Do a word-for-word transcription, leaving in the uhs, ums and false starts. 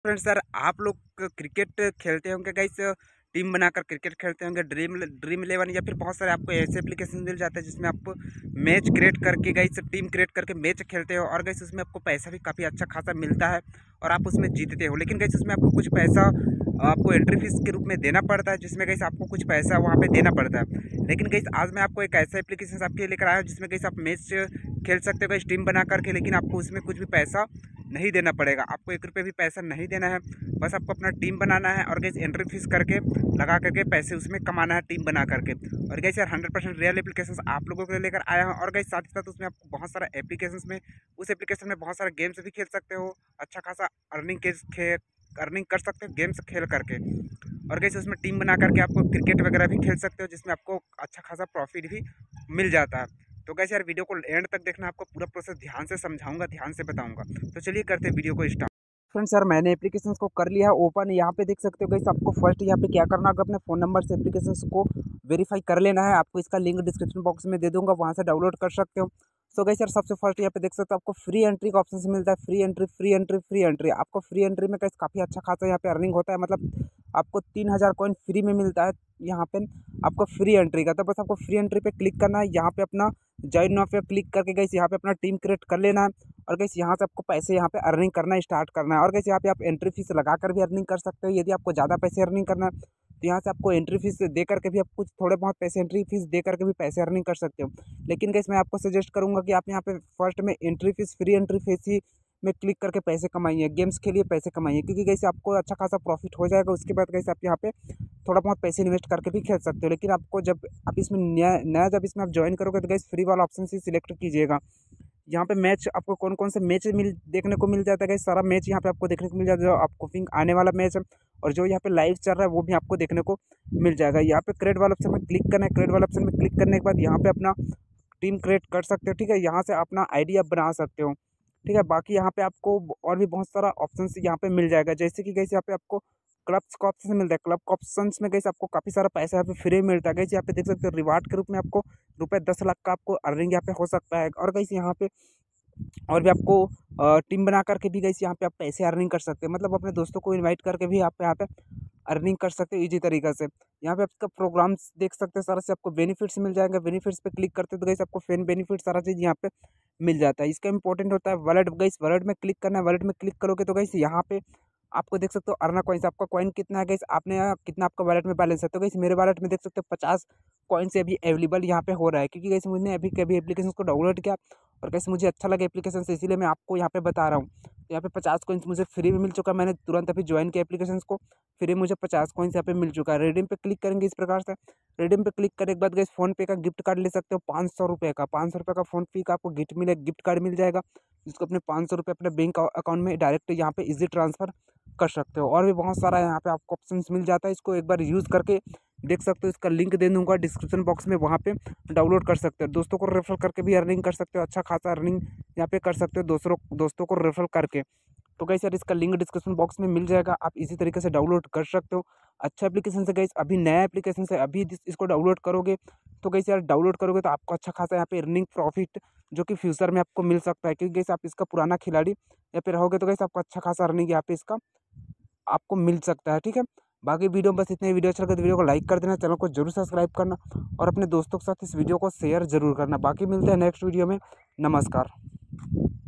Friends sir, आप लोग cricket खेलते होंगे गाइस, टीम बनाकर क्रिकेट खेलते होंगे, ड्रीम ड्रीम इलेवन या फिर बहुत सारे आपको ऐसे एप्लीकेशन मिल जाते हैं जिसमें आप मैच क्रिएट करके गाइस टीम क्रिएट करके मैच खेलते हो और गाइस उसमें आपको पैसा भी काफ़ी अच्छा खासा मिलता है और आप उसमें जीतते हो। लेकिन गाइस उसमें आपको कुछ पैसा आपको एंट्री फीस के रूप में देना पड़ता है, जिसमें गाइस आपको कुछ पैसा वहाँ पे देना पड़ता है। लेकिन गाइस आज मैं आपको एक ऐसा एप्लीकेशन आपके लेकर आया हूँ जिसमें गाइस आप मैच खेल सकते हो गाइस टीम बना करके, लेकिन आपको उसमें कुछ भी पैसा नहीं देना पड़ेगा। आपको एक रुपये भी पैसा नहीं देना है, बस आपको अपना टीम बनाना है और गैस एंट्री फीस करके लगा करके पैसे उसमें कमाना है टीम बना करके। और गैस यार हंड्रेड परसेंट रियल एप्लीकेशन आप लोगों के लिए लेकर आया हूँ। और गैस साथ ही साथ उसमें आपको बहुत सारा एप्लीकेशन में उस एप्लीकेशन में बहुत सारे गेम्स भी खेल सकते हो, अच्छा खासा अर्निंग के खे अर्निंग कर सकते हो गेम्स खेल करके। और गैस उसमें टीम बना करके आपको क्रिकेट वगैरह भी खेल सकते हो जिसमें आपको अच्छा खासा प्रॉफिट भी मिल जाता है। तो कैसे यार वीडियो को एंड तक देखना, आपको पूरा प्रोसेस ध्यान से समझाऊंगा, ध्यान से बताऊंगा। तो चलिए करते हैं वीडियो को स्टार्ट। फ्रेंड्स यार मैंने एप्लीकेशन को कर लिया है ओपन, यहाँ पे देख सकते हो गाइस आपको फर्स्ट यहाँ पे क्या करना होगा, अपने फ़ोन नंबर से एप्लीकेशन को वेरीफाई कर लेना है। आपको इसका लिंक डिस्क्रिप्शन बॉक्स में दे दूंगा, वहाँ से डाउनलोड कर सकते हो। सो गाइस यार सबसे फर्स्ट यहाँ पे देख सकते हो आपको फ्री एंट्री का ऑप्शन मिलता है, free entry free entry free entry. आपको फ्री एंट्री में गाइस काफ़ी अच्छा खासा यहाँ पे अर्निंग होता है, मतलब आपको तीन हज़ार कॉइन फ्री में मिलता है यहाँ पे आपको फ्री एंट्री का। तो बस आपको फ्री एंट्री पे क्लिक करना है, यहाँ पे अपना जॉइन नाउ पे क्लिक करके गाइस यहाँ पे अपना टीम क्रिएट कर लेना है। और गाइस यहाँ से आपको पैसे यहाँ पे अर्निंग करना स्टार्ट करना है। और गाइस यहाँ पे आप एंट्री फीस लगा कर भी अर्निंग कर सकते हो, यदि आपको ज़्यादा पैसे अर्निंग करना है तो यहाँ से आपको एंट्री फीस दे करके भी आप कुछ थोड़े बहुत पैसे एंट्री फीस दे करके भी पैसे अर्निंग कर सकते हो। लेकिन गाइस मैं आपको सजेस्ट करूँगा कि आप यहाँ पे फर्स्ट में entry fee free entry fee ही में क्लिक करके पैसे कमाइए, गेम्स खेलिए, पैसे कमाइए, क्योंकि गाइस आपको अच्छा खासा प्रॉफिट हो जाएगा। उसके बाद गाइस आप यहाँ पे थोड़ा बहुत पैसे इन्वेस्ट करके भी खेल सकते हो। लेकिन आपको जब आप इसमें नया नया जब इसमें आप ज्वाइन करोगे तो गाइस फ्री वाला ऑप्शन से सिलेक्ट कीजिएगा। यहाँ पे मैच आपको कौन कौन से मैच मिल देखने को मिल जाता है गाइस, सारा मैच यहाँ पे आपको देखने को मिल जाता है। जो आपको पिंक आने वाला मैच है और जो यहाँ पे लाइव चल रहा है वो भी आपको देखने को मिल जाएगा। यहाँ पे क्रिएट वाला ऑप्शन में क्लिक करना है, क्रिएट वाला ऑप्शन में क्लिक करने के बाद यहाँ पे अपना टीम क्रिएट कर सकते हो, ठीक है। यहाँ से अपना आईडी आप बना सकते हो, ठीक है। बाकी यहाँ पे आपको और भी बहुत सारा ऑप्शन यहाँ पे मिल जाएगा, जैसे कि गाइस यहाँ पे आपको क्लब्स का ऑप्शन मिलता है। क्लब का ऑप्शन में गाइस आपको काफ़ी सारा पैसा यहाँ पे फ्री मिलता है। गाइस यहाँ पे देख सकते हो रिवार्ड के रूप में आपको रुपए दस लाख का आपको अर्निंग यहाँ पे हो सकता है। और गाइस यहाँ पे और भी आपको टीम बना करके भी गाइस यहाँ पे आप पैसे अर्निंग कर सकते हैं, मतलब अपने दोस्तों को इनवाइट करके भी आप यहाँ पे अर्निंग कर सकते हो इजी तरीके से। यहाँ पे आपका प्रोग्राम्स देख सकते हो, सारा से आपको बेनिफिट्स मिल जाएंगे। बेनिफिट्स पे क्लिक करते हो तो गाइस आपको फैन बेनिफिट सारा चीज़ यहाँ पे मिल जाता है। इसका इंपॉर्टेंट होता है वॉलेट, गाइस वॉलेट में क्लिक करना है। वॉलेट में क्लिक करोगे तो गाइस यहाँ पे आपको देख सकते हो अर्ना कॉइन्स, आपका कॉइन कितना है गाइस, आपने यहाँ कितना आपका वॉलेट में बैलेंस है। तो गाइस मेरे वॉलेट में देख सकते हो पचास कॉइन से अभी अवेलेबल यहाँ पे हो रहा है, क्योंकि गाइस मैंने अभी कभी एप्लीकेशन को डाउनलोड किया और कैसे मुझे अच्छा लगा एप्लीकेशन से, इसीलिए मैं आपको यहाँ पे बता रहा हूँ। तो यहाँ पे पचास कॉइन्स मुझे फ्री में मिल चुका है, मैंने तुरंत अभी ज्वाइन किया एप्लीकेशन को, फ्री मुझे पचास कॉइन्स यहाँ पे मिल चुका है। रिडीम पे क्लिक करेंगे इस प्रकार से, रिडीम पे क्लिक करने के बाद गाइस फोन पे का गिफ्ट कार्ड ले सकते हो पाँच सौ रुपये का, पाँच सौ रुपये का फोन पे का आपको गिफ्ट मिले गिफ्ट कार्ड मिल जाएगा, जिसको अपने पाँच सौ रुपये अपने बैंक अकाउंट में डायरेक्ट यहाँ पे इजी ट्रांसफर कर सकते हो। और भी बहुत सारा यहाँ पे आपको ऑप्शंस मिल जाता है, इसको एक बार यूज़ करके देख सकते हो। इसका लिंक दे दूंगा डिस्क्रिप्शन बॉक्स में, वहाँ पे डाउनलोड कर सकते हो। दोस्तों को रेफर करके भी अर्निंग कर सकते हो, अच्छा खासा अर्निंग यहाँ पे कर सकते हो दोस्तों दोस्तों को रेफर करके। तो गाइस यार इसका लिंक डिस्क्रिप्शन बॉक्स में मिल जाएगा, आप इसी तरीके से डाउनलोड कर सकते हो। अच्छा एप्लीकेशन से गाइस, अभी नया एप्लीकेशन से अभी इसको डाउनलोड करोगे तो गाइस यार डाउनलोड करोगे तो आपको अच्छा खासा यहाँ पे अर्निंग प्रॉफिट जो कि फ्यूचर में आपको मिल सकता है, क्योंकि गाइस आप इसका पुराना खिलाड़ी या फिर रहोगे तो गाइस आपको अच्छा खासा अर्निंग यहाँ पे इसका आपको मिल सकता है, ठीक है। बाकी वीडियो बस इतने, वीडियो अच्छा लगे तो वीडियो को लाइक कर देना, चैनल को जरूर सब्सक्राइब करना और अपने दोस्तों के साथ इस वीडियो को शेयर जरूर करना। बाकी मिलते हैं नेक्स्ट वीडियो में, नमस्कार।